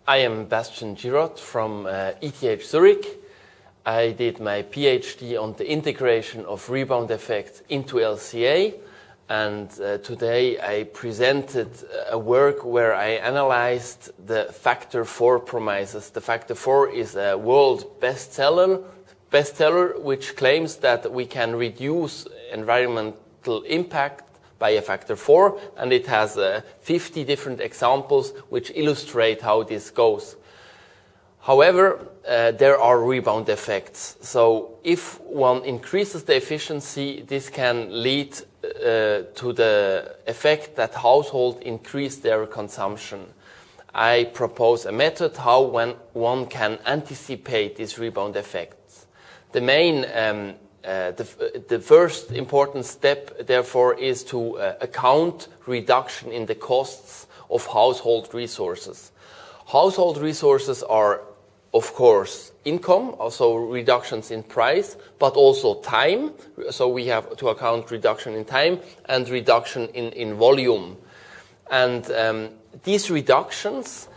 I am Bastian Girot from ETH Zurich. I did my PhD on the integration of rebound effects into LCA, and today I presented a work where I analyzed the factor 4 promises. The factor 4 is a world bestseller which claims that we can reduce environmental impact by a factor 4, and it has 50 different examples which illustrate how this goes. However, there are rebound effects. So if one increases the efficiency, this can lead to the effect that households increase their consumption. I propose a method how one can anticipate these rebound effects. The main the first important step, therefore, is to account reduction in the costs of household resources. Household resources are, of course, income, also reductions in price, but also time. So we have to account reduction in time and reduction in volume. And these reductions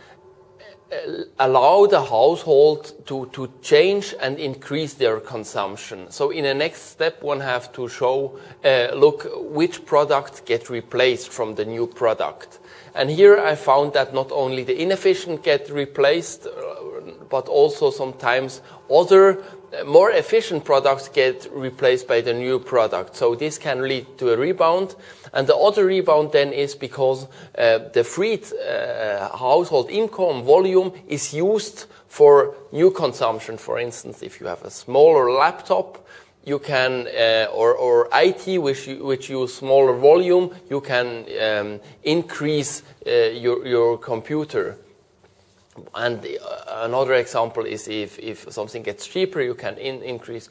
allow the household to change and increase their consumption. So in the next step, one has to show, look, which products get replaced from the new product. And here I found that not only the inefficient get replaced, but also sometimes other more efficient products get replaced by the new product. So this can lead to a rebound. And the other rebound then is because the freed household income volume is used for new consumption. For instance, if you have a smaller laptop, you can, or IT which use smaller volume, you can increase your computer. And another example is if something gets cheaper, you can increase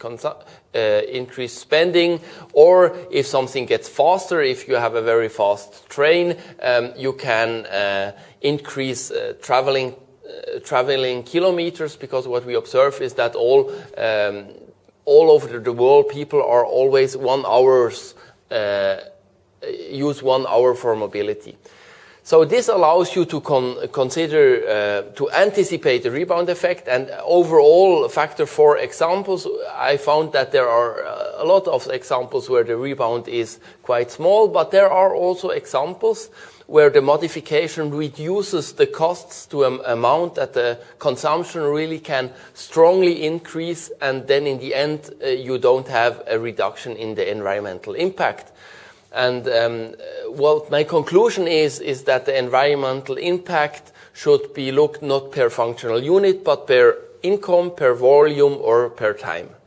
spending, or if something gets faster, if you have a very fast train, you can increase traveling kilometers, because what we observe is that all over the world, people are always use 1 hour for mobility. So this allows you to consider, to anticipate the rebound effect. And overall, factor 4 examples, I found that there are a lot of examples where the rebound is quite small, but there are also examples where the modification reduces the costs to an amount that the consumption really can strongly increase, and then in the end, you don't have a reduction in the environmental impact. And well, my conclusion is that the environmental impact should be looked not per functional unit, but per income, per volume, or per time.